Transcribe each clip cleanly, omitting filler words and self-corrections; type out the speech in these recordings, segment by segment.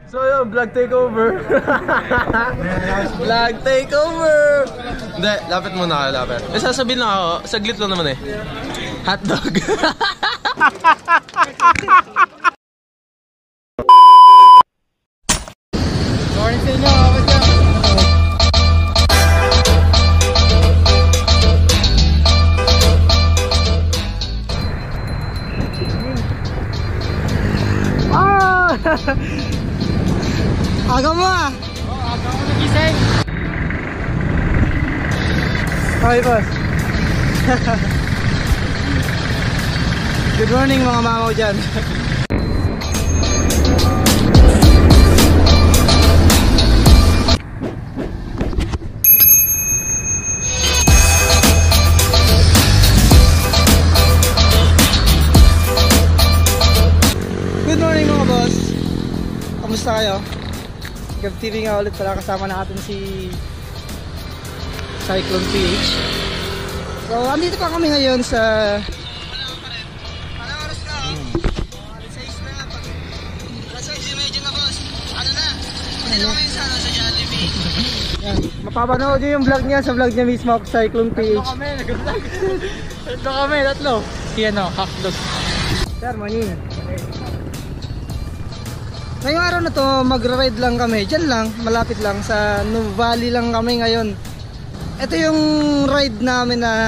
So yun, vlog takeover. Vlog takeover. Hindi, lapit muna kayo, lapit. May sasabihin lang ako, saglit lang naman eh. Hotdog. Morning sa inyo, kapag dyan. Aga mo ah! Oo, aga mo nagising! Okay boss. Good morning mga mamaw dyan. Good morning mga boss. Kamusta kayo? Gab TV nga ulit pala, kasama natin si Cyclone PH. So andito pa kami ngayon sa anong oras ka? Alas 6 na. Alas 6:30 na boss. Ano na? Ano kami sa Jollibee? Yan. Mapapanood nyo yung vlog niya sa vlog niya mismo, Cyclone PH. Tatlo kami, tatlo. Yan o, hotdog. Sir, morning. Ngayong araw na to, magra-ride lang kami. Diyan lang, malapit lang. Sa Nuvali lang kami ngayon. Ito yung ride namin na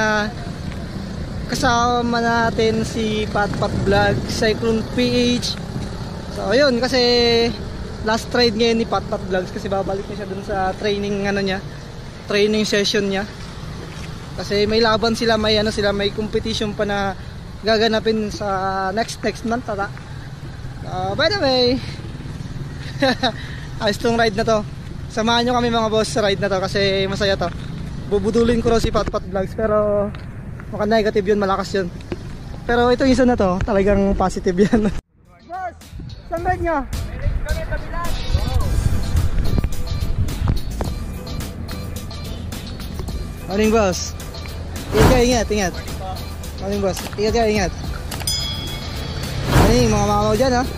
kasama natin si Patpat Vlog, Cyclone PH. So ayun, kasi last ride ngayon ni Patpat Vlogs, kasi babalik na siya dun sa training ano niya, training session niya. Kasi may laban sila, may ano sila, may competition pa na gaganapin sa next month ata. By the way, ayos tong ride na to. Samahan nyo kami mga boss sa ride na to kasi masaya to. Bubudulin ko raw si Patpat Vlogs, pero maka negative yun, malakas yun. Pero itong isa na to, talagang positive yan. Boss, saan ride nyo? Kami kabilang. Morning boss. Ingat. Morning boss. Ingat. Morning mga mamaw dyan ha.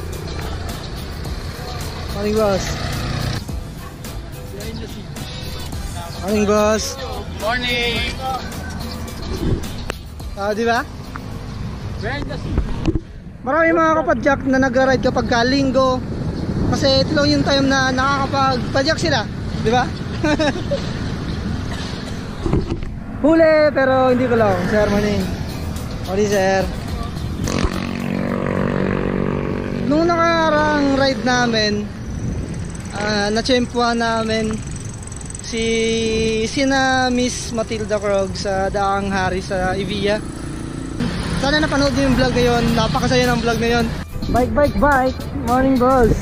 Morning boss. Morning boss. Morning. Di ba? Marami mga kapadyak na nag-ride kapag linggo. Kasi ito lang yung time na nakakapag-padyak sila, di ba? Huli pero hindi ko lang. Sir, morning. Morning sir. Nung nakarang ride namin, na-tsempuhan namin sina Miss Matilda Krog sa Daang Hari sa Evia. Sana napanood niyo yung vlog na yun. Napakasaya ng vlog na yun. Bike. Morning boss.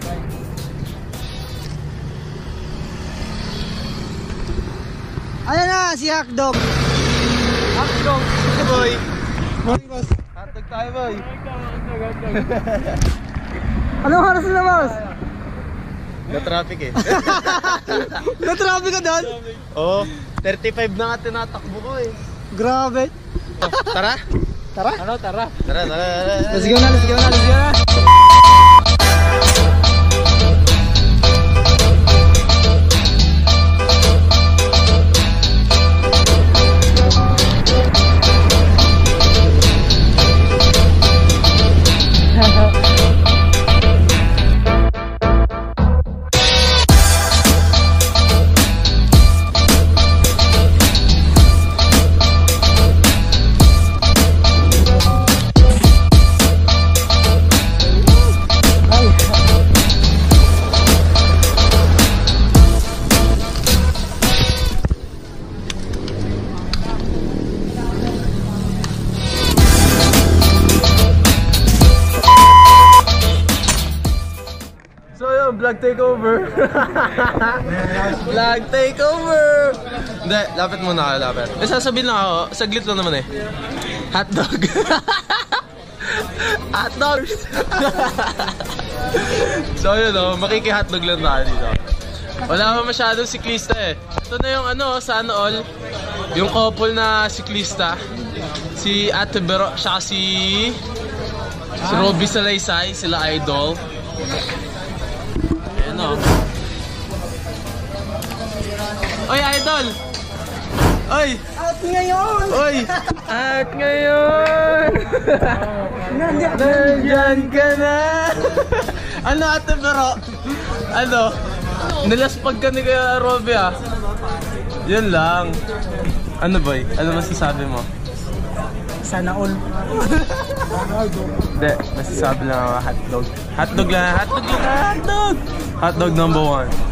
Ayan na si Hotdog. Hotdog boy. Morning boss. Hotdog tayo boy. Anong oras na boss? Na-traffic eh. Na-traffic ka doon? Oo, 35 na nga tinatakbo ko eh. Grabe. Oh, tara. Tara. Tara. Let's go na. Vlog takeover. Vlog takeover. Hindi, lapit muna kayo, lapit. May sasabihin lang ako, saglit lang naman eh. Hotdog. Hotdog. So yun o, makiki-hotdog lang tayo dito. Wala pa masyadong siklista eh. Ito na yung ano, sana all. Yung couple na siklista. Si Ate Bero, siya si Robby Salaysay, sila idol. ano. Oy, idol! Oy! At ngayon! Oy! At ngayon! Nandiyan ka na! Ano ate pero? Ano? Nilaspag ka ni Kuya Robby ah. Yun lang. Ano boy? Ano masasabi mo? Sana all. Hindi, masasabi lang ako hotdog. Hotdog lang, hotdog lang, hotdog! Hotdog number 1.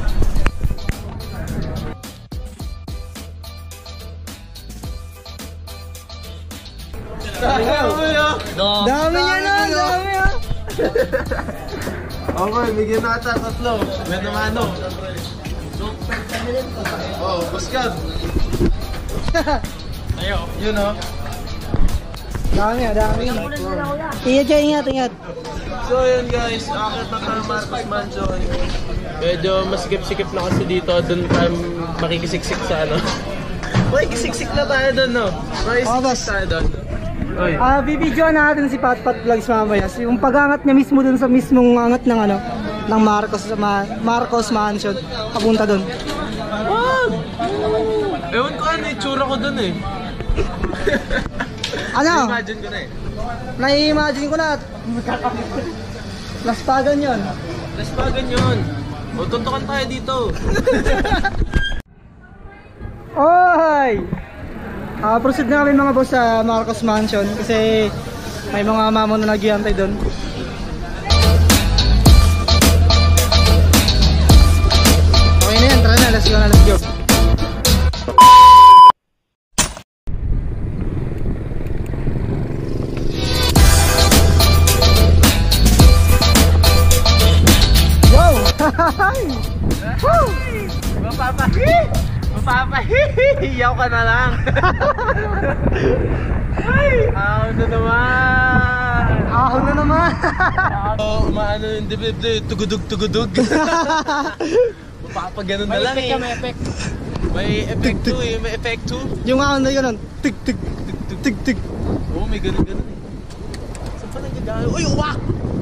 Dami niya na, dami ah. Okay, bigyan natin tatlo. May namano. Oh, Buscad. Ayo. Yun oh. Dami ah, dami. Ingat kayo, ingat. So yun guys, akit na tayo Marcos Mansion. Medyo masikip-sikip na kasi dito. Doon tayo makikisiksik sa ano. Makikisiksik na tayo doon no. Makikisiksik tayo doon. Bibidyo natin si Patpat Vlogs mamaya. Yung pag-angat niya mismo dun sa mismong angat ng ano, ng Marcos Mansion. Papunta dun. Wag! Ewan ko ano, itsura ko dun eh. Ano? Imagine ko na eh. Nai-imagine ko na. Laspagan yun. Laspagan yun. O, tuntukan tayo dito. Oy! Proceed na kami mga boss sa Marcos Mansion kasi may mga mamo na nag-iantay doon. Okay na yan, tara na, let's go. Wow! Woo! Mapapahiyaw ka na lang. Ahon na naman. Umaano yung dibdib, tugudug. Mapapaganon na lang eh. May effect too eh, may effect too. Yung ano na yun, tig. Oo, may ganun eh. Saan pa nangyagano? Uy, uwak!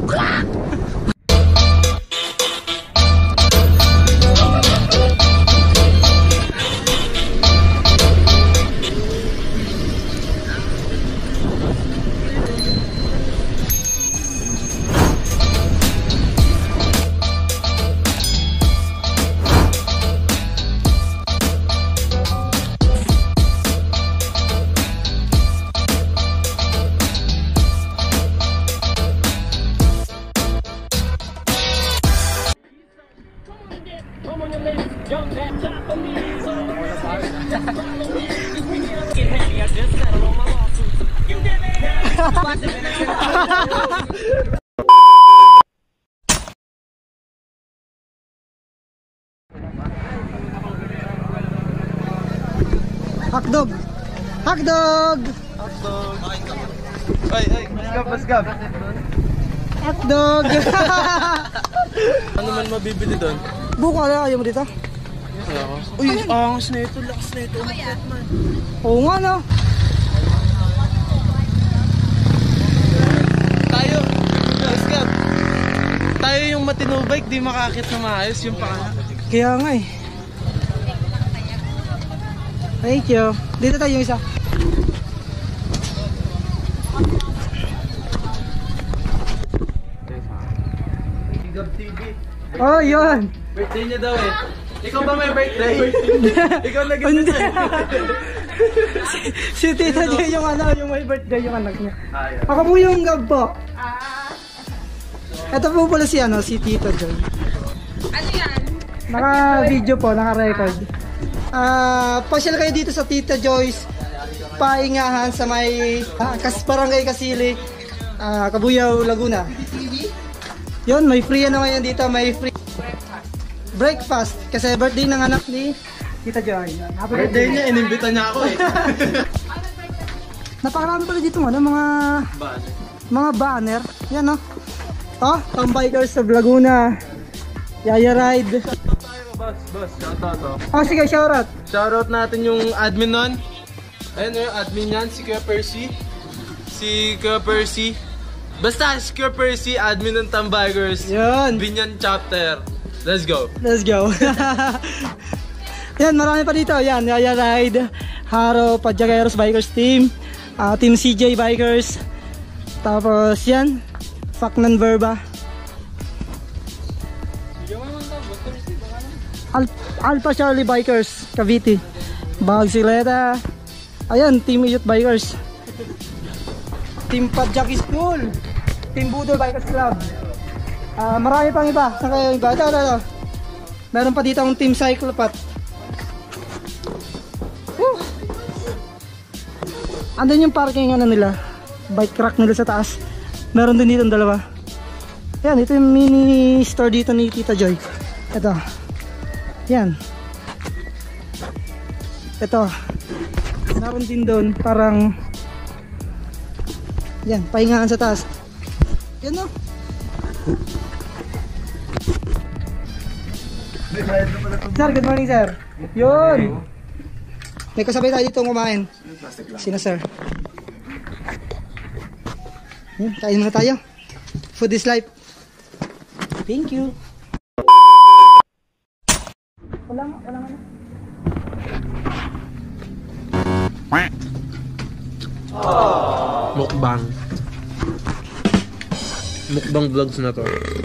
Hotdog! Ay, basgab. Hotdog! Ano man mabibili doon? Buko na kayo mo dito? Uy, angas na ito, lakas na ito. Oo nga no. Tayo yung matino bike, di makakit na maayos yung paa. Kaya nga eh. Thank you. Dito tayo yung isa. Gab TV. Oh, yun. Birthday niya daw eh. Ikaw ba may birthday? Ikaw nag-birthday. Si Tita Joy yung ano, yung may birthday yung anak niya. Yeah. Ako po yung Gab po. Ito po pala si ano, si Tita Joy. Ano yan? Naka-video po, naka-record. Pasyal kayo dito sa Tita Joy's Paingahan sa may Barangay Kasili, Cabuyao, Laguna. Yun, may free ano ngayon dito, may free breakfast kasi birthday ng anak ni Tita Joy. Birthday niya, inimbita niya ako eh. Napakarami pala dito mga banner. Yan no. Oh, pang bikers sa Laguna. Yaya Ride. Boss, shoutout oh. Oh, sige, shoutout. Shoutout natin yung admin nun. Ayun yung admin yan, si Kuya Percy. Basta si Kuya Percy, admin ng Tambikers. Yun. Binyan chapter. Let's go. Let's go. Yan, marami pa dito. Yan, Yaya Ride, Haro, Padjagueros Bikers Team, Team CJ Bikers. Tapos yan, Faknan Verba. Alpha Charlie Bikers, Cavite. Bagsileta. Ayan, Team Youth Bikers. Team Padjaki School. Team Budol Bikers Club. Marami pang iba. Saan kayo iba? Ito. Meron pa dito ang Team Cyclopat. Andun yung parking ano nila. Bike rack nila sa taas. Meron din dito ang dalawa. Ayan, ito yung mini store dito ni Tita Joy. Ito. Yan. Ito. Meron din doon parang yan, pahingaan sa taas. Yan o. Sir, good morning sir. Yun. May kasabay tayo dito kumain. Sino sir? Yan, kain muna tayo. Food is life. Thank you. Wala nga. Mukbang. Mukbang vlogs na to.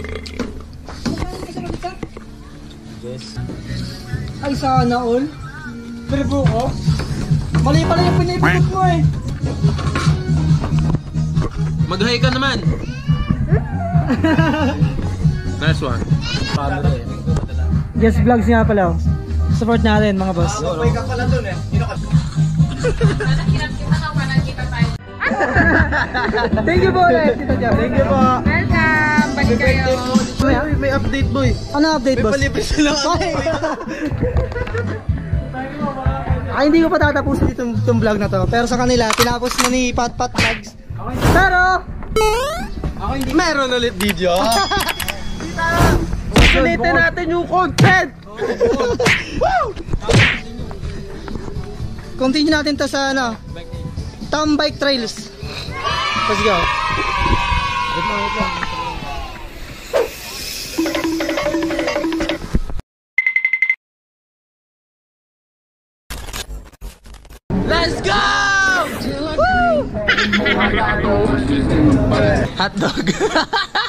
Yes. Ay, sana all. Pero ko. Mali pala yung pinipikot mo eh. Mag-hi ka naman. Nice one. Yes, vlogs nga pala. Support natin mga boss. Hanap kita ka, parang kita tayo. Thank you po ulit, Tita Jam. Thank you po. Welcome! Balik kayo. May update boy. Ano update boss? May palibre sila. Ay, hindi ko pa tatapusin itong vlog na to. Pero sa kanila, tinapos na ni Patpat Vlogs. Pero Meron ulit video. Ulitin natin yung content. continue natin to sa ano, Tam Bike Trails. Let's go. Let's go! Hotdog.